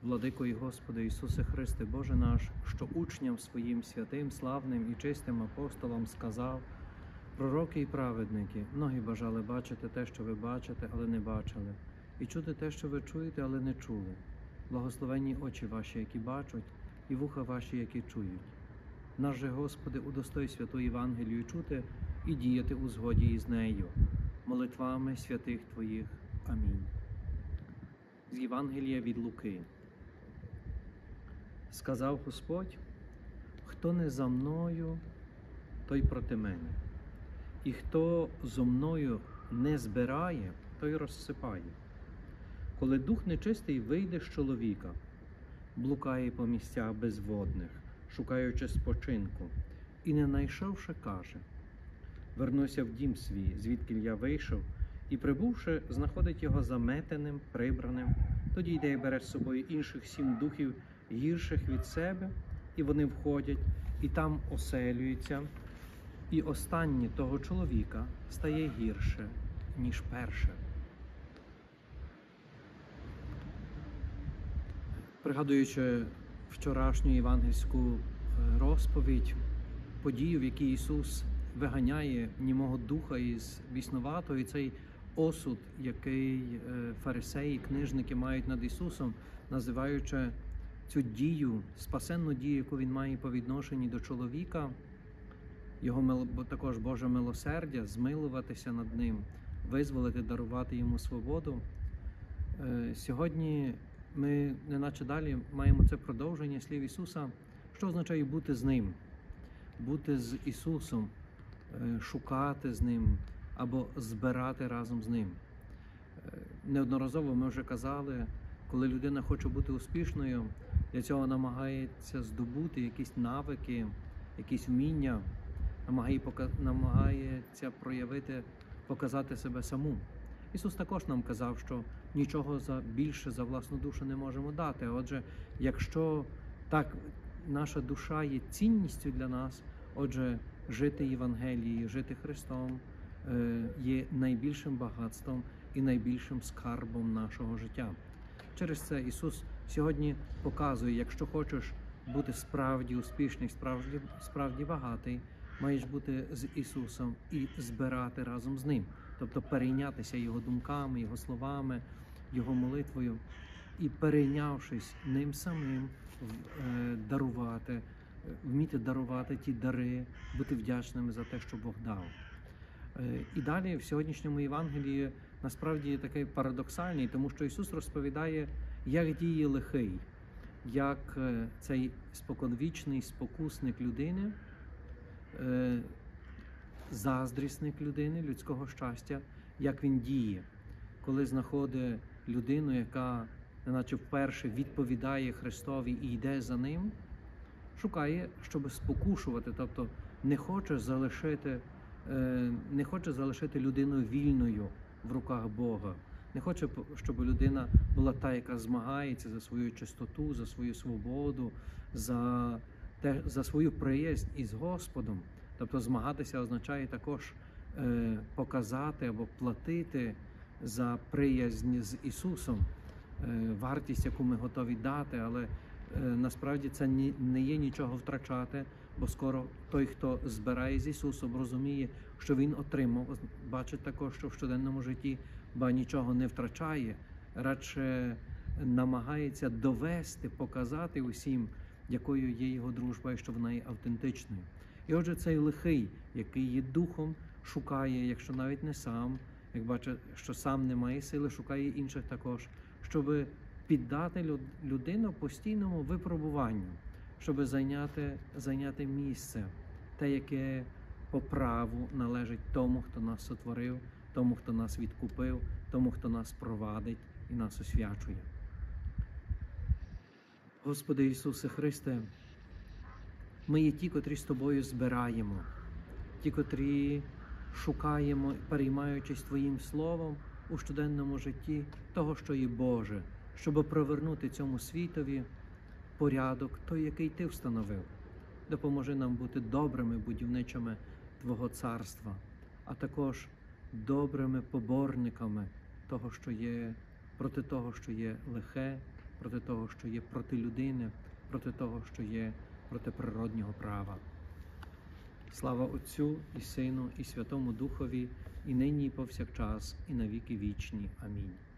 Владико і Господи Ісусе Христе, Боже наш, що учням своїм святим, славним і чистим апостолам сказав: пророки і праведники, многі бажали бачити те, що ви бачите, але не бачили, і чути те, що ви чуєте, але не чули. Благословенні очі ваші, які бачать, і вуха ваші, які чують. Наш же, Господи, удостой святу Євангелію чути і діяти у згоді із нею, молитвами святих Твоїх. Амінь. З Євангелія від Луки. Сказав Господь: хто не за мною, той проти мене. І хто зо мною не збирає, той розсипає. Коли дух нечистий вийде з чоловіка, блукає по місцях безводних, шукаючи спочинку, і не найшовши, каже: вернуся в дім свій, звідки я вийшов, і прибувши, знаходить його заметеним, прибраним. Тоді йде і бере з собою інших 7 духів, гірших від себе, і вони входять, і там оселюються, і останнє того чоловіка стає гірше, ніж перше. Пригадуючи вчорашню євангельську розповідь, подію, в якій Ісус виганяє німого духа із біснуватого, і цей осуд, який фарисеї, книжники мають над Ісусом, називаючи цю дію, спасенну дію, яку Він має по відношенні до чоловіка, його також Боже милосердя, змилуватися над ним, визволити, дарувати йому свободу. Сьогодні ми, неначе далі, маємо це продовження слів Ісуса, що означає бути з Ним, бути з Ісусом, шукати з Ним або збирати разом з Ним. Неодноразово ми вже казали, коли людина хоче бути успішною, для цього намагається здобути якісь навики, якісь вміння, намагається проявити, показати себе саму. Ісус також нам казав, що нічого більше за власну душу не можемо дати. Отже, якщо так наша душа є цінністю для нас, отже, жити Євангелією, жити Христом є найбільшим багатством і найбільшим скарбом нашого життя. Через це Ісус сьогодні показує, якщо хочеш бути справді успішний, справді багатий, маєш бути з Ісусом і збирати разом з Ним. Тобто перейнятися Його думками, Його словами, Його молитвою і, перейнявшись Ним самим, дарувати, вміти дарувати ті дари, бути вдячними за те, що Бог дав. І далі в сьогоднішньому Євангелії насправді такий парадоксальний, тому що Ісус розповідає, як діє лихий, як цей споконвічний спокусник людини, заздрісник людини, людського щастя, як він діє, коли знаходить людину, яка неначе вперше відповідає Христові і йде за Ним, шукає, щоб спокушувати, тобто не хоче залишити людину вільною в руках Бога. Не хоче, щоб людина була та, яка змагається за свою чистоту, за свою свободу, за свою приязнь із Господом. Тобто змагатися означає також показати або платити за приязнь з Ісусом, вартість, яку ми готові дати, але насправді це не є нічого втрачати, бо скоро той, хто збирає з Ісусом, розуміє, що Він отримав, бачить також, що в щоденному житті нічого не втрачає, радше намагається довести, показати усім, якою є його дружба і що вона є автентичною. І отже, цей лихий, який є духом, шукає, якщо навіть не сам, як бачить, що сам не має сили, шукає інших також, щоб піддати людину постійному випробуванню, щоб зайняти місце, те, яке по праву належить тому, хто нас сотворив, тому, хто нас відкупив, тому, хто нас провадить і нас освячує. Господи Ісусе Христе, ми є ті, котрі з Тобою збираємо, ті, котрі шукаємо, переймаючись Твоїм Словом у щоденному житті того, що є Боже, щоб провернути цьому світові порядок, той, який Ти встановив. Допоможи нам бути добрими будівничами Твого царства, а також добрими поборниками того, що є, проти того, що є лихе, проти того, що є проти людини, проти того, що є проти природнього права. Слава Отцю і Сину, і Святому Духові, і нині, і повсякчас, і на віки вічні. Амінь.